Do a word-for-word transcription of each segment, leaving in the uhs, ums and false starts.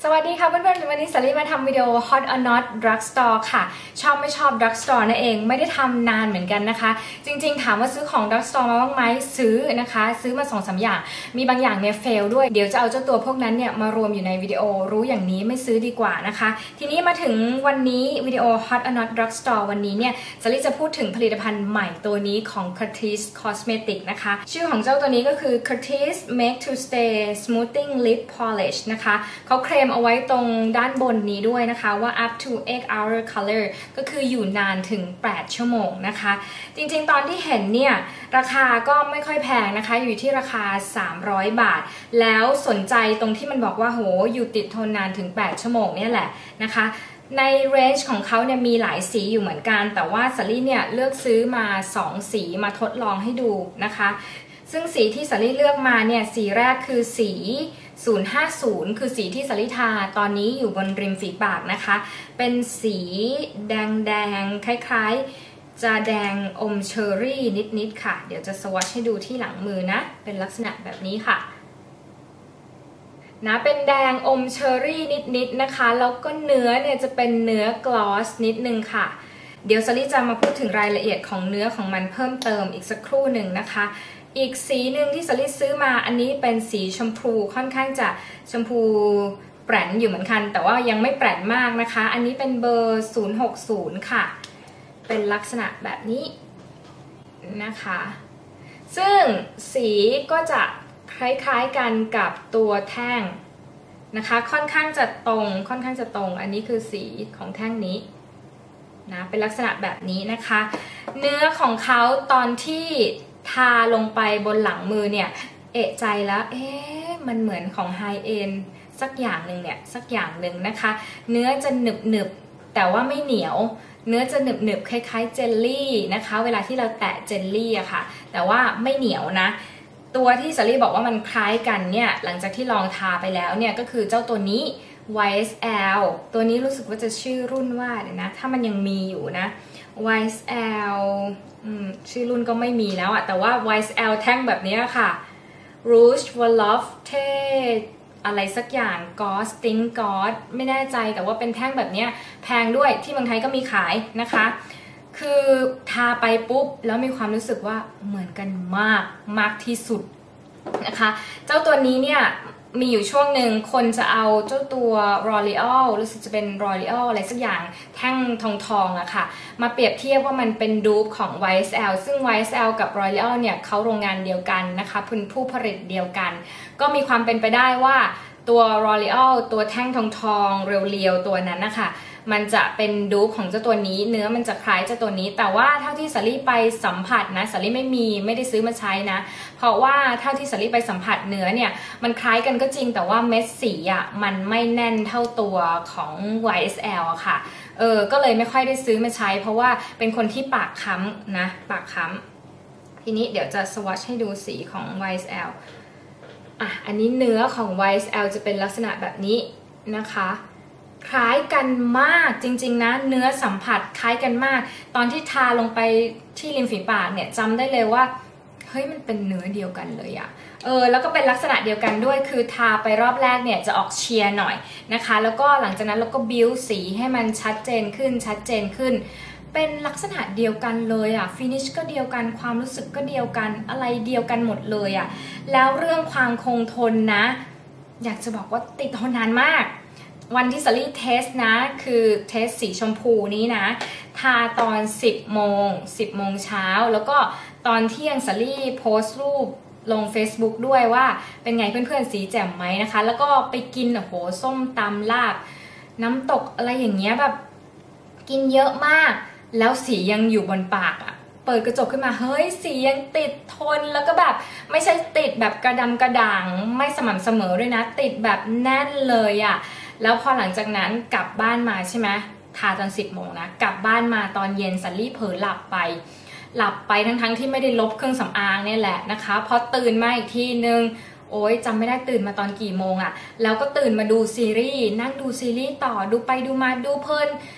สวัสดีค่ะเพื่อนๆวันนี้สาลีมาทำวิดีโอ Hot or Not Drugstore ค่ะชอบไม่ชอบ Drugstore นั่นเองไม่ได้ทำนานเหมือนกันนะคะจริงๆถามว่าซื้อของ Drugstore มาบ้างไหมซื้อนะคะซื้อมา สองสาม อย่างมีบางอย่างเนี่ย fail ด้วยเดี๋ยวจะเอาเจ้าตัวพวกนั้นเนี่ยมารวมอยู่ในวิดีโอรู้อย่างนี้ไม่ซื้อดีกว่านะคะทีนี้มาถึงวันนี้วิดีโอ Hot or Not Drugstore วันนี้เนี่ยสาลีจะพูดถึงผลิตภัณฑ์ใหม่ตัวนี้ของ Curtis Cosmetics นะคะชื่อของเจ้าตัวนี้ก็คือ Curtis Make to Stay Smoothing Lip Polish นะคะเขาเคลมเอาไว้ตรงด้านบนนี้ด้วยนะคะว่า up to eight hour color ก็คืออยู่นานถึงแปดชั่วโมงนะคะจริงๆตอนที่เห็นเนี่ยราคาก็ไม่ค่อยแพงนะคะอยู่ที่ราคาสามร้อยบาทแล้วสนใจตรงที่มันบอกว่าโหอยู่ติดทนนานถึงแปดชั่วโมงเนี่ยแหละนะคะในเรนจ์ของเขาเนี่ยมีหลายสีอยู่เหมือนกันแต่ว่าสาลี่เนี่ยเลือกซื้อมาสองสีมาทดลองให้ดูนะคะซึ่งสีที่สาลี่เลือกมาเนี่ยสีแรกคือสีศูนย์ห้าศูนย์คือสีที่สาลิทาตอนนี้อยู่บนริมฝีปากนะคะเป็นสีแดงๆคล้ายๆจะแดงอมเชอร์รี่นิดๆค่ะเดี๋ยวจะสวอชให้ดูที่หลังมือนะเป็นลักษณะแบบนี้ค่ะนะเป็นแดงอมเชอร์รี่นิดๆนะคะแล้วก็เนื้อเนี่ยจะเป็นเนื้อกลอสนิดนึงค่ะเดี๋ยวสาลิจะมาพูดถึงรายละเอียดของเนื้อของมันเพิ่มเติมอีกสักครู่หนึ่งนะคะอีกสีหนึ่งที่สลิดซื้อมาอันนี้เป็นสีชมพูค่อนข้างจะชมพูแปรนอยู่เหมือนกันแต่ว่ายังไม่แปรนมากนะคะอันนี้เป็นเบอร์ศูนย์หกศูนย์ค่ะเป็นลักษณะแบบนี้นะคะซึ่งสีก็จะคล้ายๆกันกับตัวแท่งนะคะค่อนข้างจะตรงค่อนข้างจะตรงอันนี้คือสีของแท่งนี้นะเป็นลักษณะแบบนี้นะคะเนื้อของเขาตอนที่ทาลงไปบนหลังมือเนี่ยเอะใจแล้วเอ๊ะมันเหมือนของไฮเอ็นสักอย่างหนึ่งเนี่ยสักอย่างหนึ่งนะคะเนื้อจะหนึบหนึบแต่ว่าไม่เหนียวเนื้อจะหนึบหนึบคล้ายๆเจลลี่นะคะเวลาที่เราแตะเจลลี่อะค่ะแต่ว่าไม่เหนียวนะตัวที่สาลี่บอกว่ามันคล้ายกันเนี่ยหลังจากที่ลองทาไปแล้วเนี่ยก็คือเจ้าตัวนี้ วาย เอส แอล ตัวนี้รู้สึกว่าจะชื่อรุ่นว่าเดี๋ยวนะถ้ามันยังมีอยู่นะ วาย เอส แอล ชื่อรุ่นก็ไม่มีแล้วอะแต่ว่า วาย เอส แอล แท่งแบบนี้ค่ะ Rouge Volupté อะไรสักอย่าง Gauze Stink Gauze ไม่แน่ใจแต่ว่าเป็นแท่งแบบนี้แพงด้วยที่เมืองไทยก็มีขายนะคะคือทาไปปุ๊บแล้วมีความรู้สึกว่าเหมือนกันมากมากที่สุดนะคะเจ้าตัวนี้เนี่ยมีอยู่ช่วงหนึ่งคนจะเอาเจ้าตัว L'Oreal รู้สึกจะเป็น L'Oreal อะไรสักอย่างแท่งทองทองอะค่ะมาเปรียบเทียบว่ามันเป็นดูปของ วาย เอส แอล ซึ่ง วาย เอส แอล กับ L'Oreal เนี่ยเขาโรงงานเดียวกันนะคะเป็นผู้ผลิตเดียวกันก็มีความเป็นไปได้ว่าตัว L'Oreal ตัวแท่งทองทองเรียวๆตัวนั้นนะคะมันจะเป็นดูปของเจ้าตัวนี้เนื้อมันจะคล้ายเจ้าตัวนี้แต่ว่าเท่าที่สาลี่ไปสัมผัสนะสาลี่ไม่มีไม่ได้ซื้อมาใช้นะเพราะว่าเท่าที่สาลี่ไปสัมผัสเนื้อเนี่ยมันคล้ายกันก็จริงแต่ว่าเม็ดสีอ่ะมันไม่แน่นเท่าตัวของ วาย เอส แอล อะค่ะเออก็เลยไม่ค่อยได้ซื้อมาใช้เพราะว่าเป็นคนที่ปากค้ำนะปากค้ำทีนี้เดี๋ยวจะสวอชให้ดูสีของ วาย เอส แอล อ่ะอันนี้เนื้อของ วาย เอส แอล จะเป็นลักษณะแบบนี้นะคะคล้ายกันมากจริงๆนะเนื้อสัมผัสคล้ายกันมากตอนที่ทาลงไปที่ริมฝีปากเนี่ยจำได้เลยว่าเฮ้ยมันเป็นเนื้อเดียวกันเลยอะเออแล้วก็เป็นลักษณะเดียวกันด้วยคือทาไปรอบแรกเนี่ยจะออกเชียร์หน่อยนะคะแล้วก็หลังจากนั้นเราก็บิ้วสีให้มันชัดเจนขึ้นชัดเจนขึ้นเป็นลักษณะเดียวกันเลยอะฟินิชก็เดียวกันความรู้สึกก็เดียวกันอะไรเดียวกันหมดเลยอะแล้วเรื่องความคงทนนะอยากจะบอกว่าติดทนนานมากวันที่สาลี่เทสนะคือเทสสีชมพูนี้นะทาตอนสิบโมงสิบโมงเช้าแล้วก็ตอนเที่ยงสาลี่โพสต์รูปลง Facebook ด้วยว่าเป็นไงเพื่อนๆสีแจ่มไหมนะคะแล้วก็ไปกินโอ้โหส้มตำลาบน้ำตกอะไรอย่างเงี้ยแบบกินเยอะมากแล้วสียังอยู่บนปากอะเปิดกระจกขึ้นมาเฮ้ยสียังติดทนแล้วก็แบบไม่ใช่ติดแบบกระดำกระด่างไม่สม่ำเสมอด้วยนะติดแบบแน่นเลยอะแล้วพอหลังจากนั้นกลับบ้านมาใช่ไหมทาตอนสิบโมงนะกลับบ้านมาตอนเย็นสาลี่เผลอหลับไปหลับไปทั้งๆที่ไม่ได้ลบเครื่องสำอางเนี่ยแหละนะคะพอตื่นมาอีกทีนึงโอ๊ยจำไม่ได้ตื่นมาตอนกี่โมงอะแล้วก็ตื่นมาดูซีรีส์นั่งดูซีรีส์ต่อดูไปดูมาดูเพลินต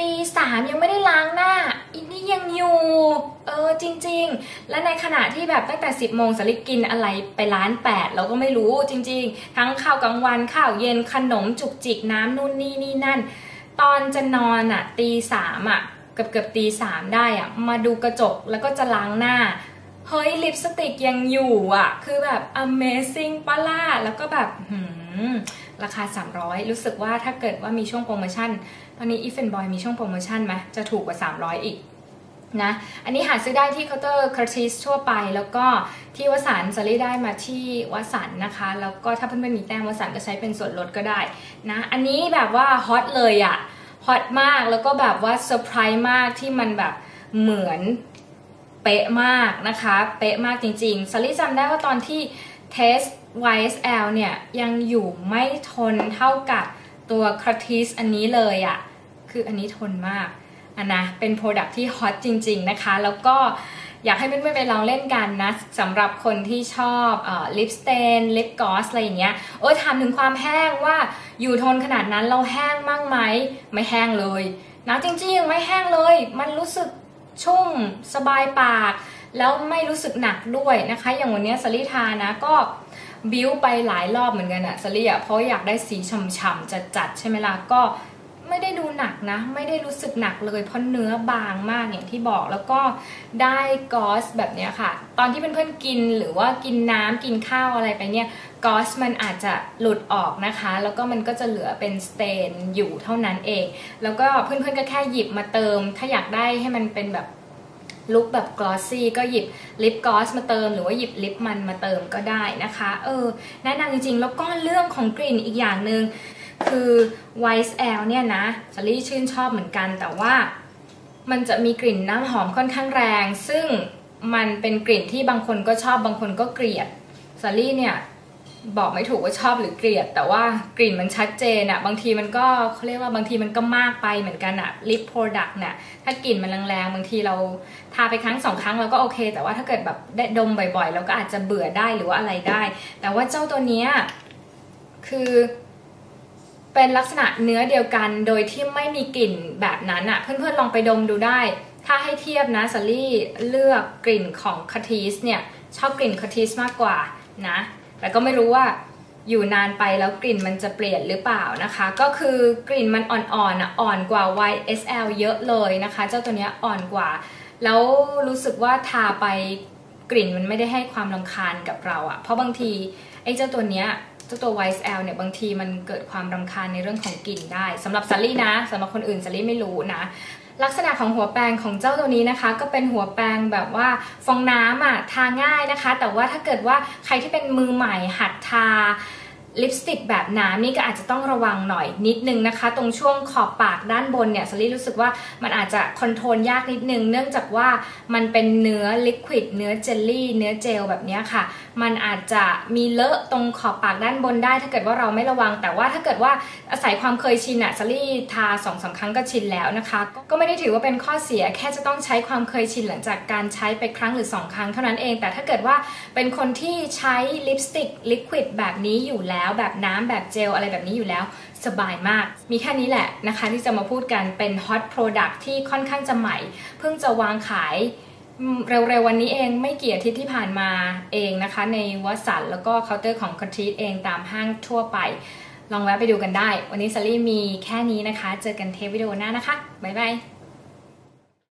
ตีสามยังไม่ได้ล้างหน้าอินนี่ยังอยู่เออจริงๆและในขณะที่แบบตั้งแต่สิบโมงสลิกินอะไรไปล้านแปดเราก็ไม่รู้จริงๆทั้งข้าวกลางวันข้าวเย็นขนมจุกจิกน้ำนู่นนี่นี่นั่นตอนจะนอนอ่ะตีสามอ่ะเกือบเกือบตีสามได้อ่ะมาดูกระจกแล้วก็จะล้างหน้าเฮ้ยลิปสติกยังอยู่อ่ะคือแบบ amazing ปะล่ะแล้วก็แบบหืมราคาสามร้อยรู้สึกว่าถ้าเกิดว่ามีช่วงโปรโมชั่นตอนนี้ If and Boy มีช่วงโปรโมชั่นไหมจะถูกกว่าสามร้อยอีกนะอันนี้หาซื้อได้ที่เคาน์เตอร์คาร์ทิสทั่วไปแล้วก็ที่วสันต์สลี่ได้มาที่วสันต์นะคะแล้วก็ถ้าเพื่อนๆมีแต้มวสันต์ก็ใช้เป็นส่วนลดก็ได้นะอันนี้แบบว่าฮอตเลยอะฮอตมากแล้วก็แบบว่าเซอร์ไพรส์มากที่มันแบบเหมือนเป๊ะมากนะคะเป๊ะมากจริงๆสลี่จำได้ว่าตอนที่เทส วาย เอส แอล เนี่ยยังอยู่ไม่ทนเท่ากับตัวคาร์ทิสอันนี้เลยอะคืออันนี้ทนมากอันนะเป็นโปรดักที่ฮอตจริงๆนะคะแล้วก็อยากให้เพื่อนๆไปลองเล่นกันนะสำหรับคนที่ชอบลิปสเตนลิปกลอสอะไรอย่างเงี้ยโอ้ยถามถึงความแห้งว่าอยู่ทนขนาดนั้นเราแห้งมั่งไหมไม่แห้งเลยนะจริงๆไม่แห้งเลยมันรู้สึกชุ่มสบายปากแล้วไม่รู้สึกหนักด้วยนะคะอย่างวันนี้สลี่ทานะก็บิ้วไปหลายรอบเหมือนกันอะสลี่อะเพราะอยากได้สีฉ่ำๆจัดๆใช่ไหมล่ะก็ไม่ได้ดูหนักนะไม่ได้รู้สึกหนักเลยเพราะเนื้อบางมากอย่างที่บอกแล้วก็ได้กอสแบบนี้ค่ะตอนที่เพื่อนๆกินหรือว่ากินน้ำกินข้าวอะไรไปเนี่ยกอสมันอาจจะหลุดออกนะคะแล้วก็มันก็จะเหลือเป็นสเตนอยู่เท่านั้นเองแล้วก็เพื่อนๆก็แค่หยิบมาเติมถ้าอยากได้ให้มันเป็นแบบลุคแบบกลอสซี่ก็หยิบลิปกลอสมาเติมหรือว่าหยิบลิปมันมาเติมก็ได้นะคะเออแนะนำจริงๆแล้วก็เรื่องของกลิ่นอีกอย่างหนึ่งคือ วาย เอส แอล เนี่ยนะสลี่ชื่นชอบเหมือนกันแต่ว่ามันจะมีกลิ่นน้ำหอมค่อนข้างแรงซึ่งมันเป็นกลิ่นที่บางคนก็ชอบบางคนก็เกลียดสลี่เนี่ยบอกไม่ถูกว่าชอบหรือเกลียดแต่ว่ากลิ่นมันชัดเจนอะบางทีมันก็เขาเรียกว่าบางทีมันก็มากไปเหมือนกันอะลิปโปรดักต์เนี่ยถ้ากลิ่นมันแรงๆบางทีเราทาไปครั้งสองครั้งเราก็โอเคแต่ว่าถ้าเกิดแบบได้ดมบ่อยๆเราก็อาจจะเบื่อได้หรือว่าอะไรได้แต่ว่าเจ้าตัวเนี้ยคือเป็นลักษณะเนื้อเดียวกันโดยที่ไม่มีกลิ่นแบบนั้นอะเพื่อนๆลองไปดมดูได้ถ้าให้เทียบนะสลี่เลือกกลิ่นของคาร์ทิสเนี่ยชอบกลิ่นคาร์ทิสมากกว่านะแต่ก็ไม่รู้ว่าอยู่นานไปแล้วกลิ่นมันจะเปลี่ยนหรือเปล่านะคะก็คือกลิ่นมันอ่อนๆอ่ะอ่อนกว่า วาย เอส แอล เยอะเลยนะคะเจ้าตัวนี้อ่อนกว่าแล้วรู้สึกว่าทาไปกลิ่นมันไม่ได้ให้ความรำคาญกับเราอะเพราะบางทีไอ้เจ้าตัวเนี้ยเจ้าตัว วาย เอส แอล เนี่ยบางทีมันเกิดความรำคาญในเรื่องของกลิ่นได้สำหรับซัลลี่นะสำหรับคนอื่นซัลลี่ไม่รู้นะลักษณะของหัวแปรงของเจ้าตัวนี้นะคะก็เป็นหัวแปรงแบบว่าฟองน้ำอ่ะทาง่ายนะคะแต่ว่าถ้าเกิดว่าใครที่เป็นมือใหม่หัดทาลิปสติกแบบน้ำนี่ก็อาจจะต้องระวังหน่อยนิดนึงนะคะตรงช่วงขอบปากด้านบนเนี่ยซัลลี่รู้สึกว่ามันอาจจะคอนโทรลยากนิดนึงเนื่องจากว่ามันเป็นเนื้อลิควิดเนื้อเจลลี่เนื้อเจลแบบนี้ค่ะมันอาจจะมีเลอะตรงขอบปากด้านบนได้ถ้าเกิดว่าเราไม่ระวังแต่ว่าถ้าเกิดว่าอาศัยความเคยชินอะซัลลี่ทา สองสาม ครั้งก็ชินแล้วนะคะก็ไม่ได้ถือว่าเป็นข้อเสียแค่จะต้องใช้ความเคยชินหลังจากการใช้ไปครั้งหรือสองครั้งเท่านั้นเองแต่ถ้าเกิดว่าเป็นคนที่ใช้ลิปสติกลิควิดแบบนี้อยู่แล้วแบบน้ำแบบเจลอะไรแบบนี้อยู่แล้วสบายมากมีแค่นี้แหละนะคะที่จะมาพูดกันเป็นฮอตโปรดักที่ค่อนข้างจะใหม่เพิ่งจะวางขายเร็วๆวันนี้เองไม่กี่อาทิตย์ที่ผ่านมาเองนะคะในวัสันแล้วก็เคาน์เตอร์ของคาร์ทิสเองตามห้างทั่วไปลองแวะไปดูกันได้วันนี้ซัลลี่มีแค่นี้นะคะเจอกันเทปวิดีโอหน้านะคะบ๊ายบาย